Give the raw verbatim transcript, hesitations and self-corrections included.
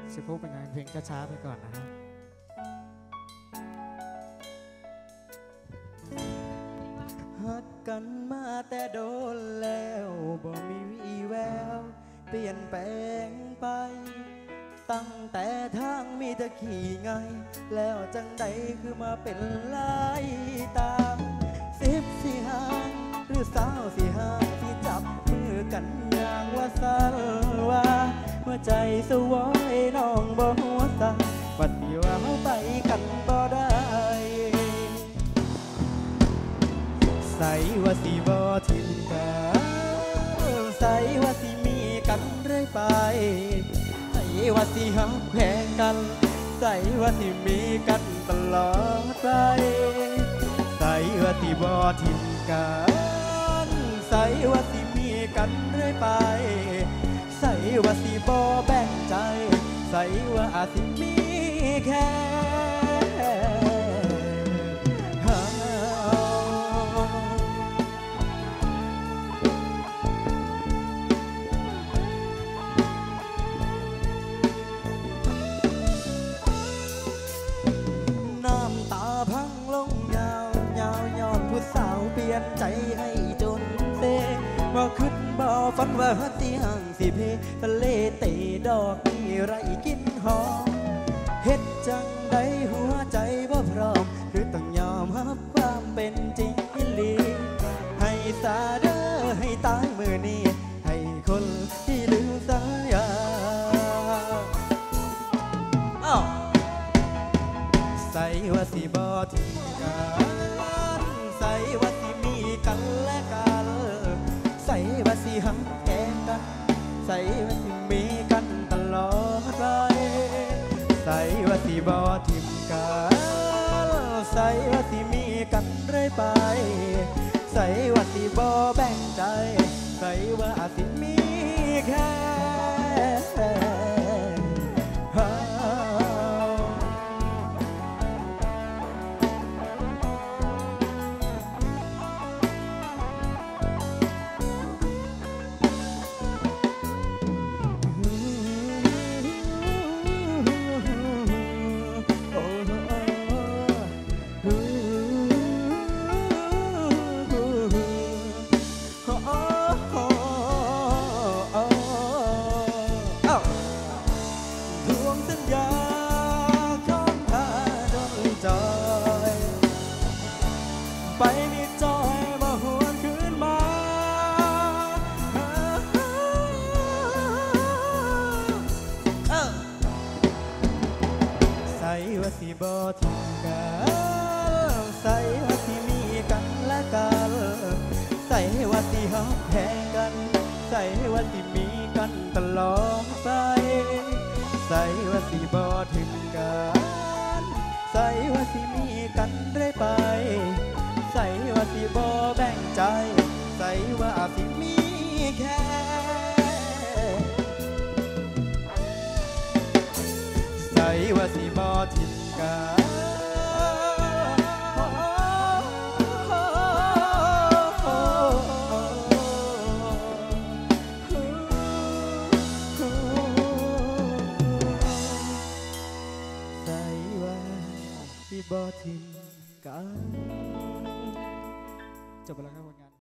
สิพูดเป็นงานเพลงช้าๆไปก่อนนะฮะฮักกันมาแต่โดนแล้วบ่มีวี่แววเปลี่ยนแปลงไปตั้งแต่ทางมีแต่ขี่ไงแล้วจังใดคือมาเป็นลายตามสิบสี่ห้างหรือสาวสี่ห้างที่จับมือกันอย่างว่าสันว่าเมื่อใจสวยน้องบ่หัวตาปัดที่ว่าเขาไปกันบ่ได้ใส่ว่าสิบ่ทิ้งกันใส่ว่าสิมีกันเรื่อยไปใส่ว่าสิหักแพงกันใส่ว่าสิมีกันตลอดไปใส่ว่าสิบ่ทิ้งกันใส่ว่าสิมีกันเรื่อยไปใส่ว่าสิบ่แบ่งใจใส่ว่าอาจสิมีแค่ใจให้จนเซ่บ่คิดบ่ฝันว่าที่ห่างสิเพทะเลเตะดอกนี่ไรกินหอมเฮ็ดจังใดหัวใจบ่พร้อมหรือต้องยอมรับความเป็นจริงอีหลีให้สาเด้อให้ตายมือนี้ให้คนที่ลืมสัญญาอ้าวใส่ว่าสิบ่ทิ้งกันใส่ว่ากันและกันใส่ว่าสิหักแกงกันใส่ว่าสิมีกันตลอดไปใส่ว่าสิบ่ทิ้งกันใส่ว่าสิมีกันเรื่อยไปใส่ว่าสิบ่แบ่งใจใส่ว่าสิมีแค่ไปมีจอยมาหวนคืนมาใส่ว่าสิบ่ทิ้งกันใส่ว่าสิมีกันและกันใส่ว่าสิหักแพงกันใส่ว่าสิมีกันตลอดไปใส่ว่าสิบ่ทิ้งกันใส่ว่าสิมีกันเรื่อยไปใส่ว่าสิบ่แบ่งใจใส่ว่าสิมีแค่ใส่ว่าสิบ่ทิ้งกัน